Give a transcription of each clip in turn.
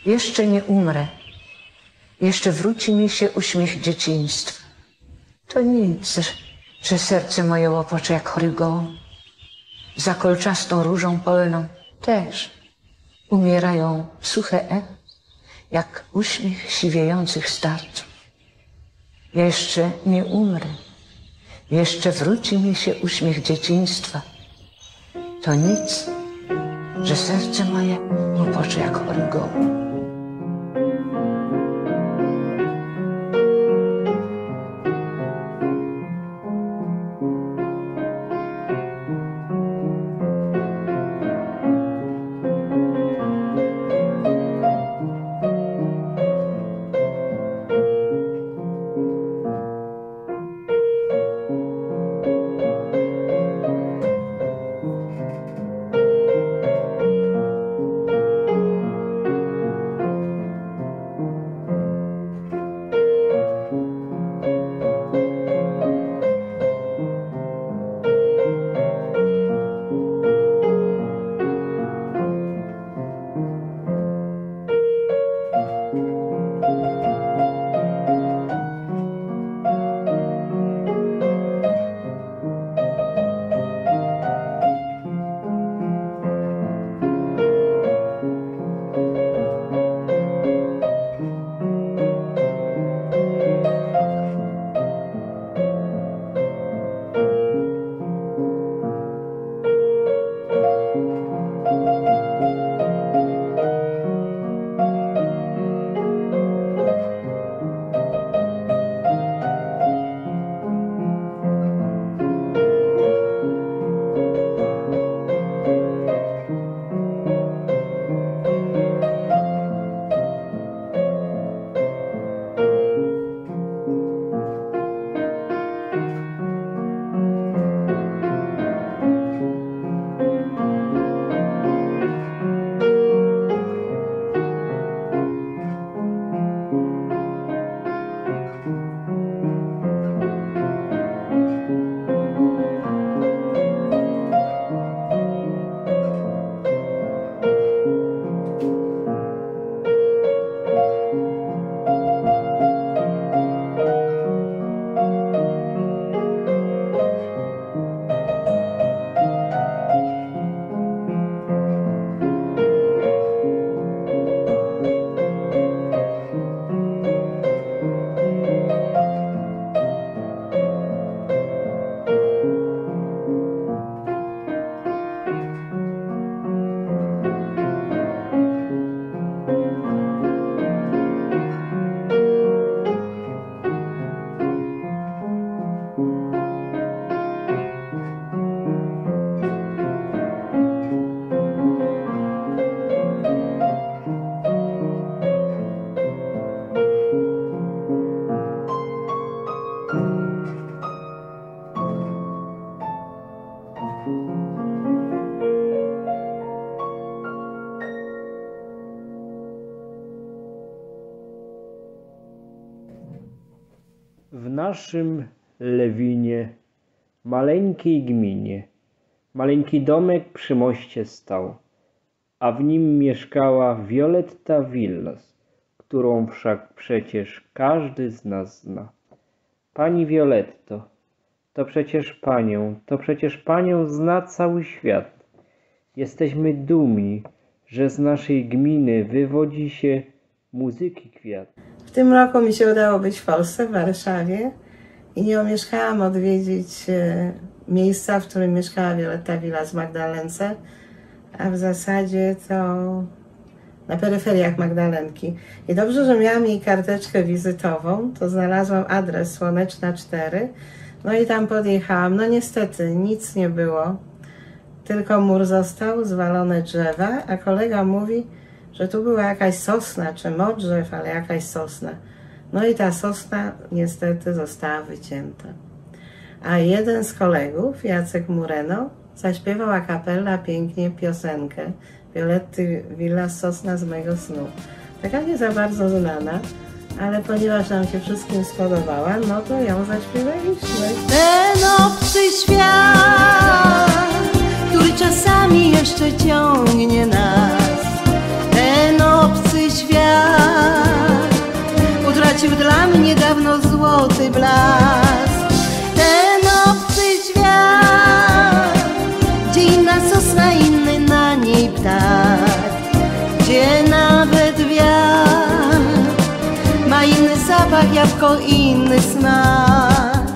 Jeszcze nie umrę. Jeszcze wróci mi się uśmiech dzieciństwa. To nic, że serce moje łopocze jak chory gołąb. Za kolczastą różą polną też umierają suche echo, jak uśmiech siwiejących starców. Jeszcze nie umrę. Jeszcze wróci mi się uśmiech dzieciństwa. To nic, że serce moje łopocze jak chory gołąb. W naszym Lewinie, maleńkiej gminie, maleńki domek przy moście stał, a w nim mieszkała Violetta Villas, którą wszak przecież każdy z nas zna. Pani Violetto, to przecież panią zna cały świat. Jesteśmy dumni, że z naszej gminy wywodzi się muzyki kwiat. W tym roku mi się udało być w Polsce, w Warszawie i nie omieszkałam odwiedzić miejsca, w którym mieszkała Violetta Villas w Magdalence, a w zasadzie to na peryferiach Magdalenki. I dobrze, że miałam jej karteczkę wizytową, to znalazłam adres Słoneczna 4, no i tam podjechałam. No niestety nic nie było, tylko mur został, zwalone drzewa, a kolega mówi, że tu była jakaś sosna, czy modrzew, ale jakaś sosna. No i ta sosna niestety została wycięta. A jeden z kolegów, Jacek Mureno, zaśpiewał a cappella pięknie piosenkę Violetty Villas, Sosna z mego snu. Taka nie za bardzo znana, ale ponieważ nam się wszystkim spodobała, no to ją zaśpiewaliśmy. Ten obcy świat, który czasami jeszcze ciągnie nas, ten obcy świat, jabłko inny smak.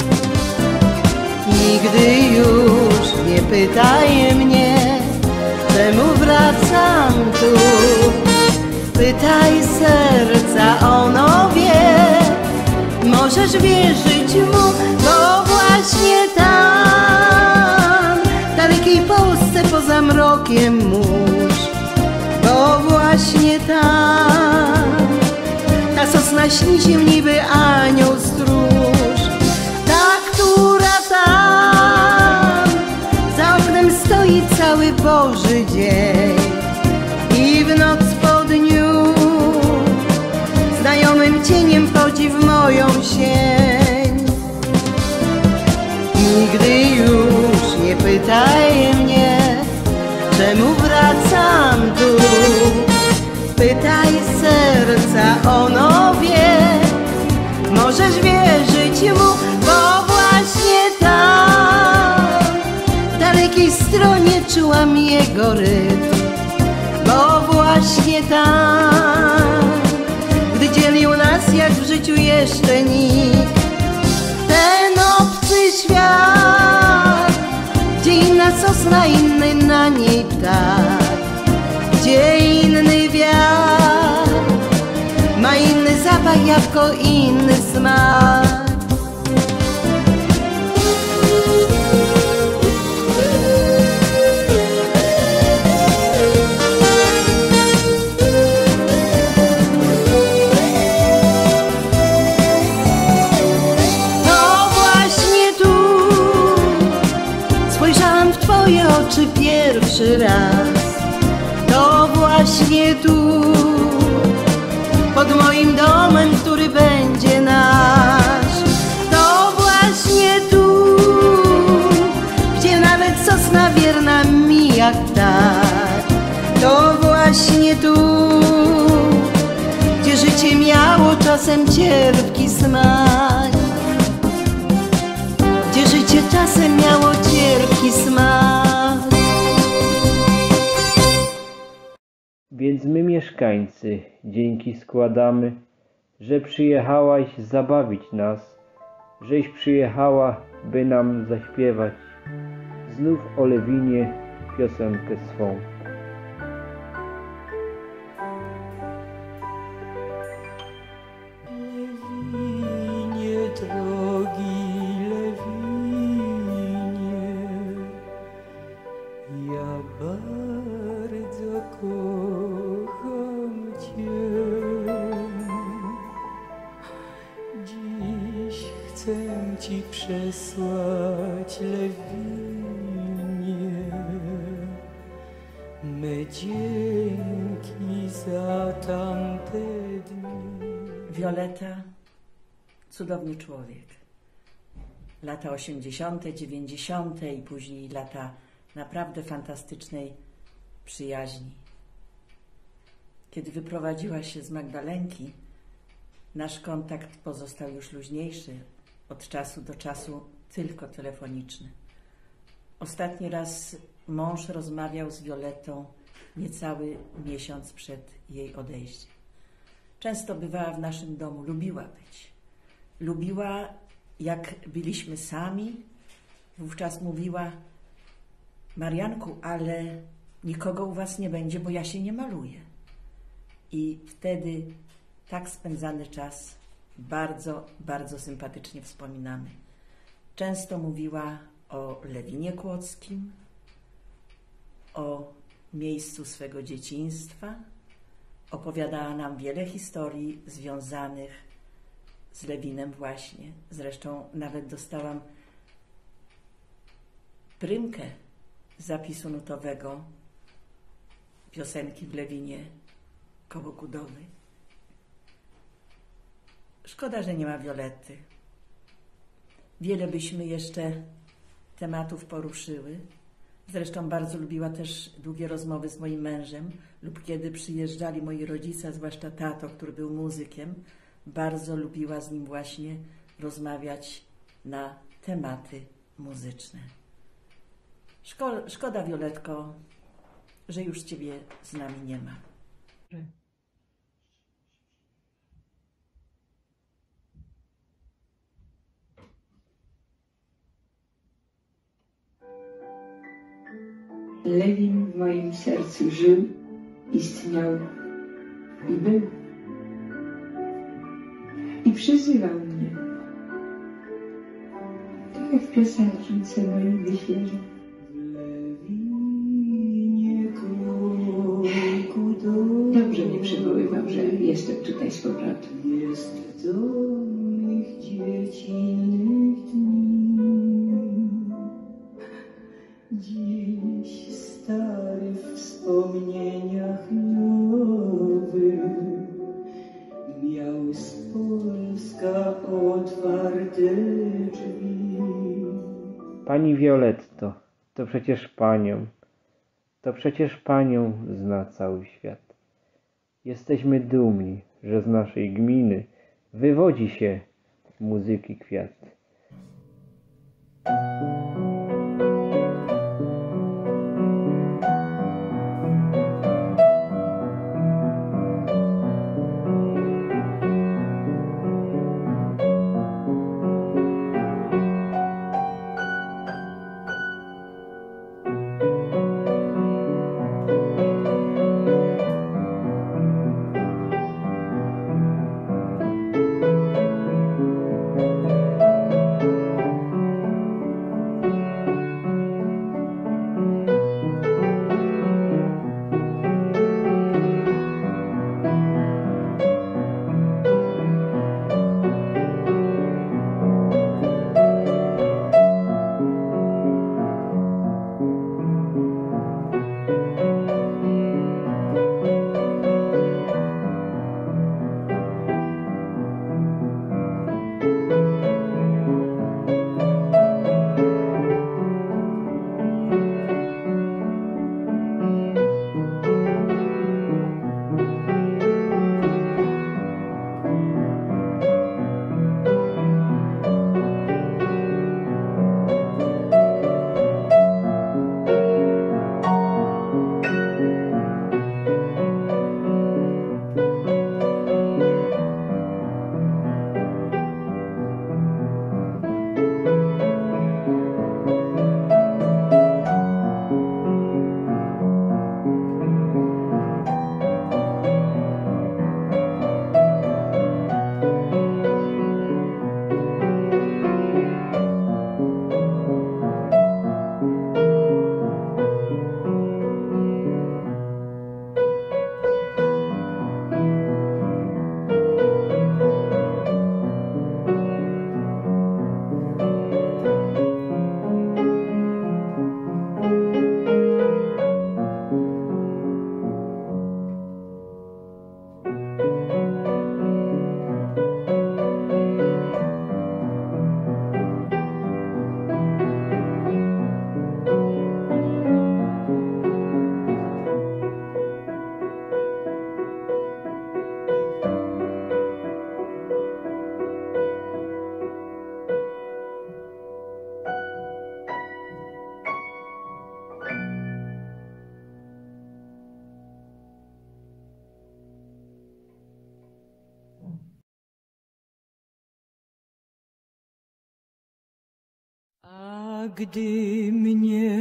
Nigdy już nie pytaj mnie, czemu wracam tu. Pytaj serca, ono wie. Możesz wierzyć mu, bo właśnie tam, w dalekiej Polsce poza mrokiem mórz, bo właśnie tam ta sosna śni się niby anioł stróż. Ta, która tam za oknem stoi cały Boży dzień i w noc po dniu znajomym cieniem wchodzi w moją sień. Nigdy już nie pytaj mnie, czemu wracam tu. Pytaj serca, ono wie. Możesz wierzyć mu, bo właśnie tam, w dalekiej stronie czułam jego rytm. Bo właśnie tam, gdy dzielił nas jak w życiu jeszcze nikt, ten obcy świat, gdzie inna sosna, inny na niej ptak, gdzie inny wiatr ma inny zapach, jabłko inny smak. Twoje oczy pierwszy raz, to właśnie tu, pod moim domem, który będzie nasz. To właśnie tu, gdzie nawet sosna wierna mi jak tak. To właśnie tu, gdzie życie miało czasem cierpki smak. Gdzie życie czasem miało cierpki smak. Więc my mieszkańcy dzięki składamy, że przyjechałaś zabawić nas, żeś przyjechała, by nam zaśpiewać znów o Lewinie piosenkę swą. Lewinie, drogi ja bardzo kocham Cię. Dziś chcę Ci przesłać, Lewinie, me dzięki za tamte dni. Wioleta, cudowny człowiek. Lata 80., 90. i później lata naprawdę fantastycznej przyjaźni. Kiedy wyprowadziła się z Magdalenki, nasz kontakt pozostał już luźniejszy, od czasu do czasu tylko telefoniczny. Ostatni raz mąż rozmawiał z Violetą niecały miesiąc przed jej odejściem. Często bywała w naszym domu, lubiła być. Lubiła, jak byliśmy sami, wówczas mówiła: Marianku, ale nikogo u was nie będzie, bo ja się nie maluję. I wtedy tak spędzany czas bardzo, bardzo sympatycznie wspominamy. Często mówiła o Lewinie Kłodzkim, o miejscu swego dzieciństwa. Opowiadała nam wiele historii związanych z Lewinem właśnie. Zresztą nawet dostałam prymkę zapisu nutowego piosenki w Lewinie koło Kudowy. Szkoda, że nie ma Violety. Wiele byśmy jeszcze tematów poruszyły. Zresztą bardzo lubiła też długie rozmowy z moim mężem lub kiedy przyjeżdżali moi rodzice, zwłaszcza tato, który był muzykiem, bardzo lubiła z nim właśnie rozmawiać na tematy muzyczne. Szkoda, Violetko, że już Ciebie z nami nie ma. Lewin w moim sercu żył, istniał i był. I przyzywał mnie. Tak jak w piosence mojej wyświeży. Dobrze mnie przywoływał, że jestem tutaj z powrotem. Jest do mych dziecinnych dni. Dziś stary w wspomnieniach nowych miał z Polska otwarte drzwi. Pani Violetto, to przecież Panią. To przecież Panią zna cały świat. Jesteśmy dumni, że z naszej gminy wywodzi się muzyki kwiat. A gdy mnie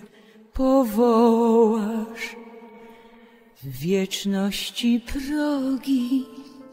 powołasz w wieczności progi,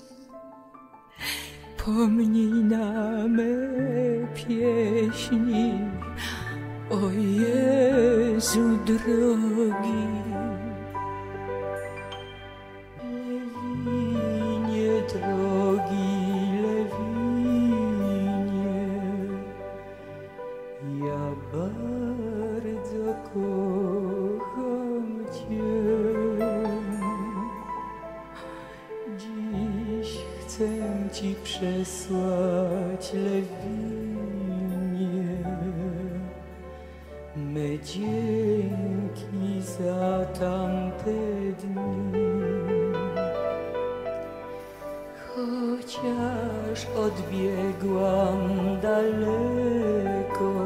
pomnij na me pieśni, o Jezu drogi. Lewinie drogi, Lewinie, ja bardzo kocham Cię. Dziś chcę Ci przesłać, Lewinie, me dzięki za tamte dni. Chociaż odbiegłam daleko,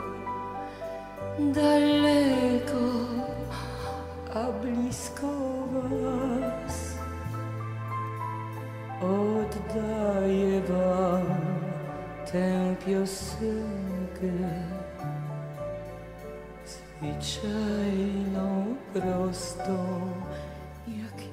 daleko, a blisko Was, oddaję Wam tę piosenkę z zwyczajną, prostą, jak